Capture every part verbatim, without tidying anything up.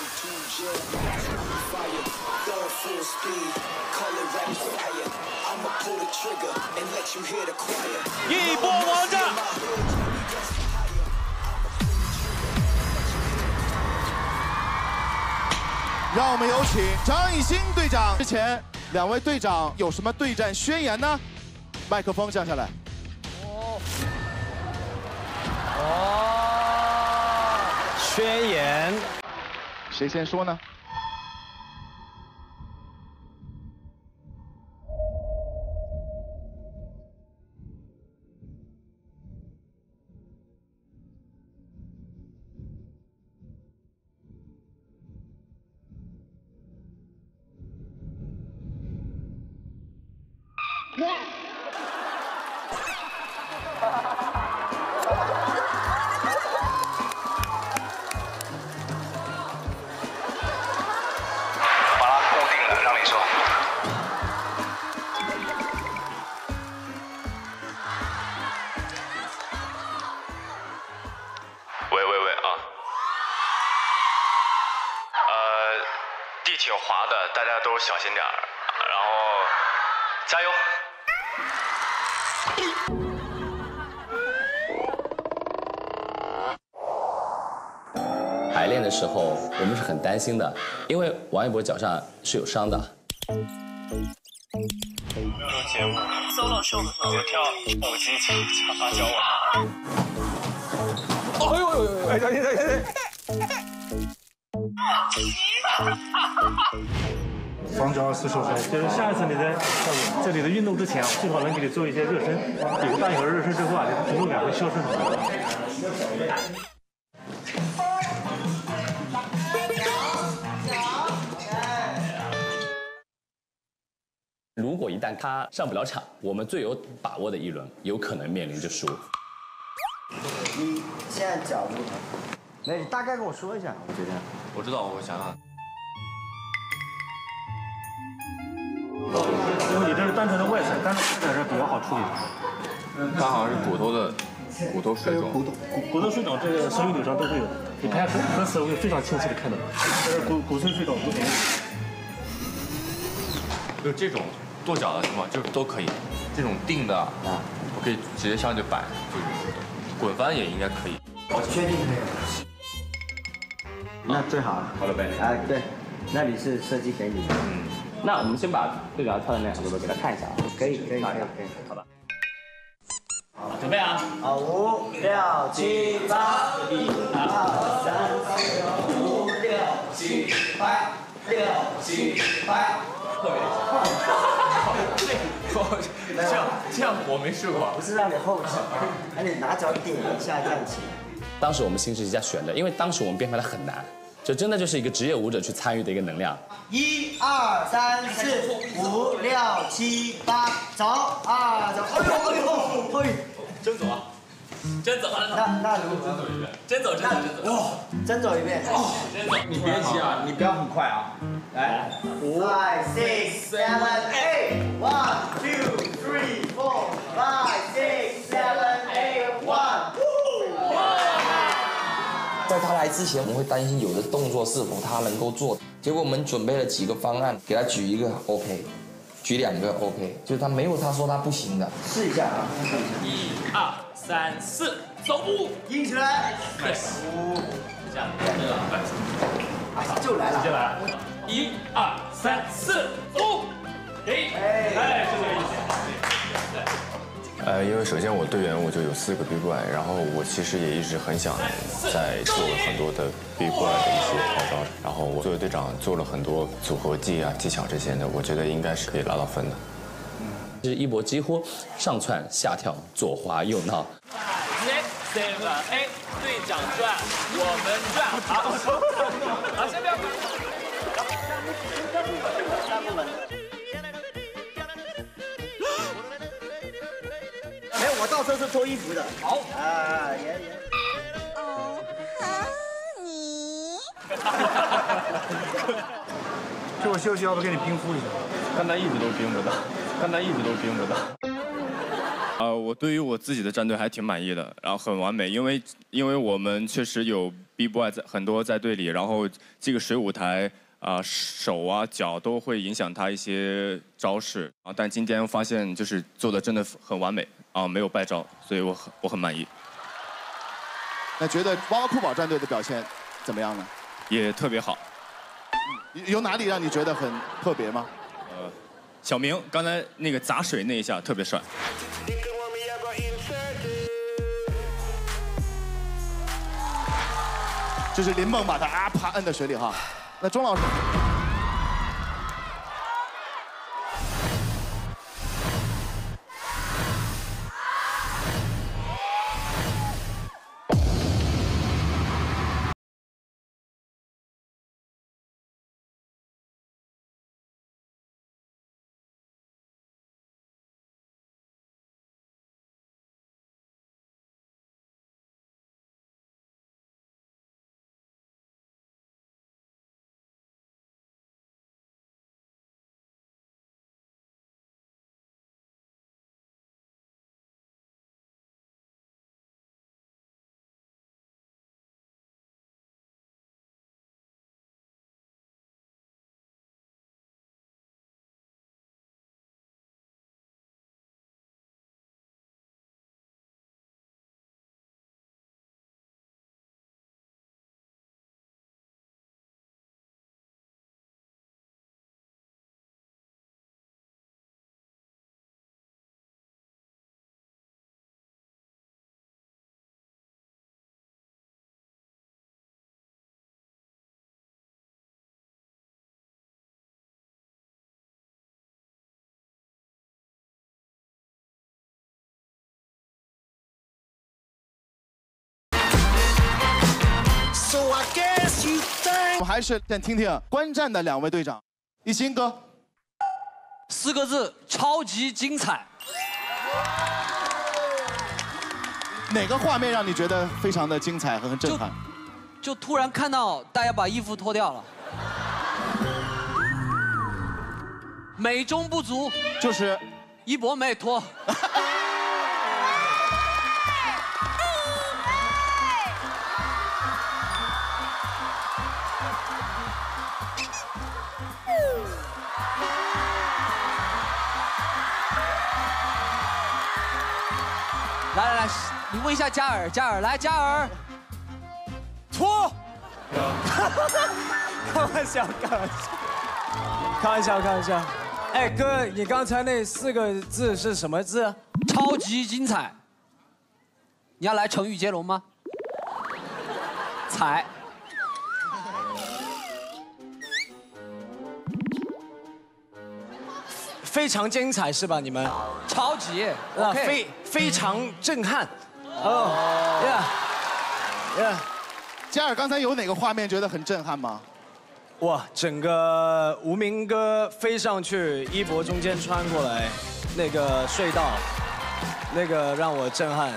一波王炸！ 让我们有请张艺兴队长。之前两位队长有什么对战宣言呢？麦克风降下来。 哦。哦。宣言。 谁先说呢？ 挺滑的，大家都小心点儿，然后加油！ 排练的时候，我们是很担心的，因为王一博脚上是有伤的。 节目 solo 秀的时候跳舞机抢抢芭蕉舞。 哎呦呦呦！哎，小心小心小心！ 防止二次受伤。就是下一次你在这里的运动之前，最好能给你做一些热身。有大有热身之后啊，你疲劳感会消失很多。 如果一旦他上不了场，我们最有把握的一轮有可能面临着输。 你现在角度，那你大概跟我说一下，我觉得。 我知道，我想想。 因为你这是单纯的外旋，单纯外旋是比较好处理的。 它好像是骨头的骨头水肿， 骨头骨骨头水肿，这个手语扭伤都会有，你拍和和手会非常清晰的看到，这是骨骨髓水肿不同。 就这种跺脚的情况，就都可以。这种定的啊，我可以直接上去摆，就是滚翻也应该可以。 我确定可以。那最好了。 好了呗。 啊，对，那里是设计给你的。嗯。 那我们先把队长跳的那两个给他看一下啊， 可以，可以，可以，可以， 好的。好，准备啊！ 好，五、六、七、八，一、二、三、四、五、六、七、八，六、七、八。 特别这样这样我没试过。 不是让你后起，让你拿脚点一下站起来。 当时我们心是一下悬的，因为当时我们编排的很难。 就真的就是一个职业舞者去参与的一个能量。 一二三四五六七八，走啊走！哎呦哎呦哎！ 真走啊！真走啊！ 那那如真走一遍，真走真走真走！ 哇，真走一遍！ 哦，真走！ 你别急啊，你不要很快啊。来， 五、five, six, seven, eight, one, two, three, four, five, six, seven, eight, one. 在他来之前，我们会担心有的动作是否他能够做，结果我们准备了几个方案，给他举一个 OK， 举两个 OK， 就是他没有他说他不行的。 试一下啊！ 一二三四，走步， 硬起来！ 对，这样，对了， 就来了， 直接来，一二三四，走，哎，哎，就这个意思。 呃，因为首先我队员我就有四个 B 怪，然后我其实也一直很想在做很多的 B 怪的一些套招，然后我作为队长做了很多组合技啊、技巧这些的，我觉得应该是可以拿到分的。 就是一博几乎上窜下跳、左滑右闹。Next seven A， 队长转，我们转，好，好，先不要管。 没有，我到时候是脱衣服的。 好啊，也也。 哦，哈你。 这我休息，要不给你冰敷一下？ 看他一直都冰不到，看他一直都冰不到。呃，我对于我自己的战队还挺满意的，然后很完美，因为因为我们确实有 B boy 在很多在队里，然后这个水舞台啊、呃、手啊脚都会影响他一些招式啊，但今天发现就是做的真的很完美啊，没有败招，所以我很我很满意。 那觉得娃娃酷宝战队的表现怎么样呢？ 也特别好。 有有哪里让你觉得很特别吗？ 呃，小明刚才那个砸水那一下特别帅。 就是林梦把他啊啪摁在水里哈。那钟老师，我们还是先听听观战的两位队长，一心哥， 四个字：超级精彩。 哪个画面让你觉得非常的精彩和很震撼？ 就突然看到大家把衣服脱掉了，美中不足， 就是一博没脱。来来来，你问一下嘉尔，嘉尔来，嘉尔， 脱。开玩笑，开玩笑，开玩笑，开玩笑。哎，哥，你刚才那四个字是什么字？ 超级精彩。你要来成语接龙吗？彩。 非常精彩是吧？你们超级啊，非非常震撼。哦，yeah yeah。 嘉尔刚才有哪个画面觉得很震撼吗？ 哇，整个无名哥飞上去，一博中间穿过来，那个隧道，那个让我震撼。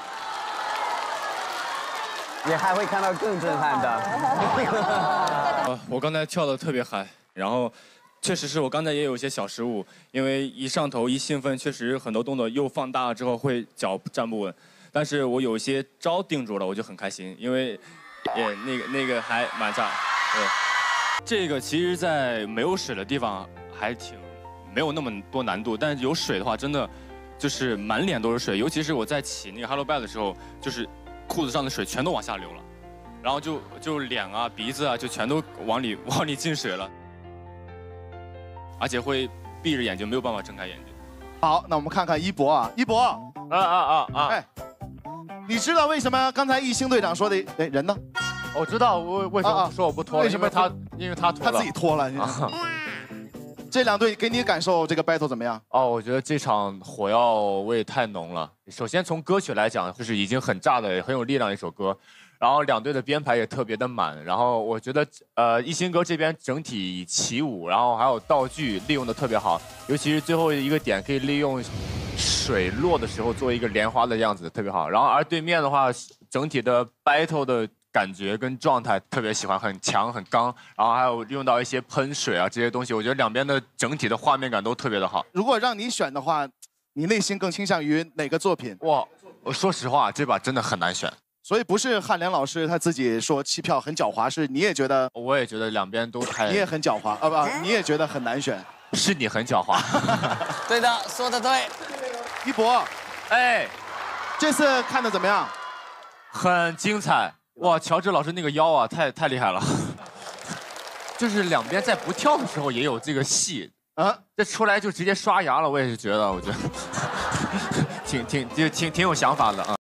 也还会看到更震撼的。 呃，我刚才跳的特别嗨，然后。确实是我刚才也有一些小失误，因为一上头一兴奋，确实很多动作又放大了之后会脚站不稳，但是我有一些招定住了，我就很开心，因为也那个那个还蛮炸。对，这个其实在没有水的地方还挺没有那么多难度，但是有水的话真的就是满脸都是水，尤其是我在起那个 Hello Bad 的时候，就是裤子上的水全都往下流了，然后就就脸啊鼻子啊就全都往里往里进水了。而且会闭着眼睛，没有办法睁开眼睛。 好，那我们看看一博啊，一博，啊啊啊啊！ 哎，你知道为什么刚才一星队长说的哎人呢？ 我知道，我为什么说我不脱了？ 为什么他？因为他脱了， 他自己脱了。这两队给你感受，这个 battle 怎么样？ 哦，我觉得这场火药味太浓了。首先从歌曲来讲，就是已经很炸的、很有力量的一首歌。然后两队的编排也特别的满，然后我觉得呃一星哥这边整体起舞，然后还有道具利用的特别好，尤其是最后一个点可以利用水落的时候做一个莲花的样子，特别好。然后而对面的话，整体的 battle 的感觉跟状态特别喜欢，很强很刚，然后还有用到一些喷水啊这些东西，我觉得两边的整体的画面感都特别的好。 如果让你选的话，你内心更倾向于哪个作品？ 哇，我说实话，这把真的很难选。 所以不是汉良老师他自己说弃票很狡猾，是你也觉得？ 我也觉得两边都太…… 你也很狡猾啊不，你也觉得很难选。 是你很狡猾。 对的，说的对。 一博， 哎， 这次看的怎么样？ 很精彩哇！乔治老师那个腰啊，太太厉害了。就是两边在不跳的时候也有这个戏啊，这出来就直接刷牙了。我也是觉得，我觉得挺挺就挺挺有想法的啊。